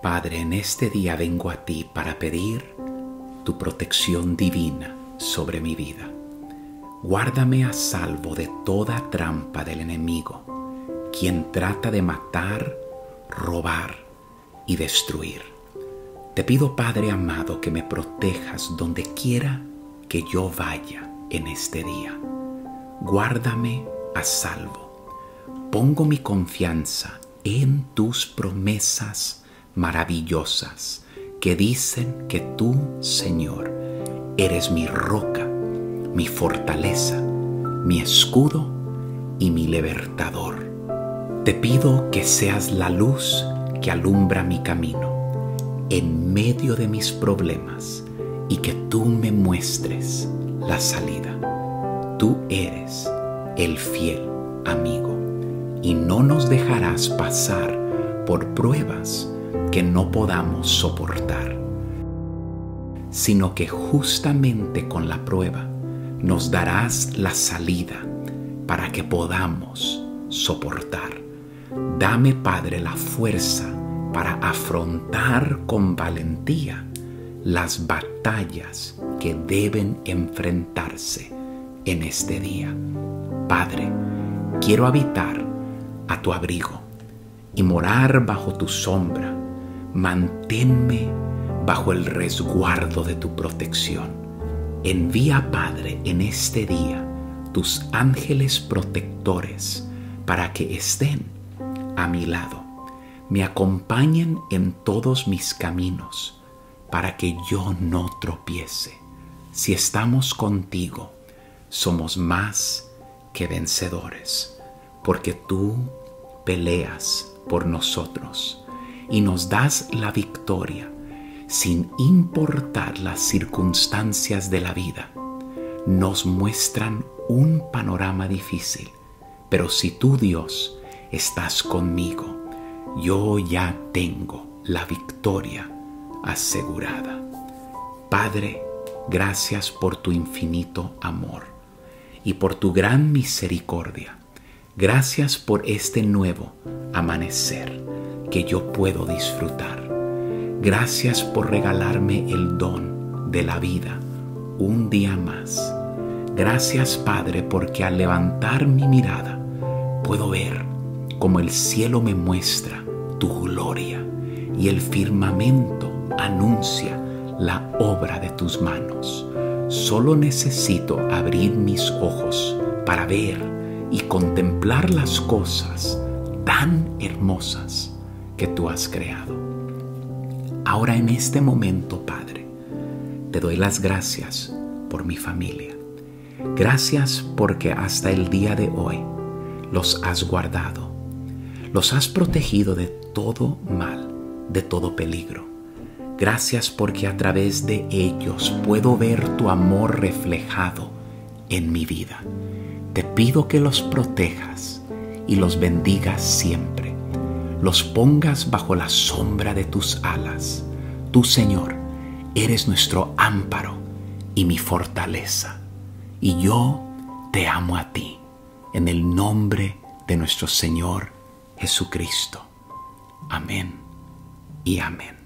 Padre, en este día vengo a ti para pedir tu protección divina sobre mi vida. Guárdame a salvo de toda trampa del enemigo, quien trata de matar, robar y destruir. Te pido, Padre amado, que me protejas donde quiera que yo vaya en este día. Guárdame a salvo. Pongo mi confianza en tus promesas maravillosas que dicen que tú, Señor, eres mi roca, mi fortaleza, mi escudo y mi libertador. Te pido que seas la luz que alumbra mi camino en medio de mis problemas y que tú me muestres la salida. Tú eres el fiel amigo y no nos dejarás pasar por pruebas que no podamos soportar, sino que justamente con la prueba nos darás la salida para que podamos soportar. Dame, Padre, la fuerza para afrontar con valentía las batallas que deben enfrentarse en este día. Padre, quiero habitar a tu abrigo y morar bajo tu sombra. Manténme bajo el resguardo de tu protección. Envía, Padre, en este día tus ángeles protectores para que estén a mi lado, me acompañen en todos mis caminos para que yo no tropiece. Si estamos contigo, somos más que vencedores, porque tú peleas por nosotros y nos das la victoria sin importar las circunstancias de la vida. Nos muestran un panorama difícil, pero si tú, Dios, estás conmigo, yo ya tengo la victoria asegurada. Padre, gracias por tu infinito amor y por tu gran misericordia. Gracias por este nuevo amanecer que yo puedo disfrutar. Gracias por regalarme el don de la vida un día más. Gracias, Padre, porque al levantar mi mirada puedo ver como el cielo me muestra tu gloria y el firmamento anuncia la obra de tus manos. Solo necesito abrir mis ojos para ver y contemplar las cosas tan hermosas que tú has creado. Ahora, en este momento, Padre, te doy las gracias por mi familia. Gracias porque hasta el día de hoy los has guardado, los has protegido de todo mal, de todo peligro. Gracias porque a través de ellos puedo ver tu amor reflejado en mi vida. Te pido que los protejas y los bendigas siempre. Los pongas bajo la sombra de tus alas. Tú, Señor, eres nuestro amparo y mi fortaleza. Y yo te amo a ti, en el nombre de nuestro Señor Jesucristo. Amén y amén.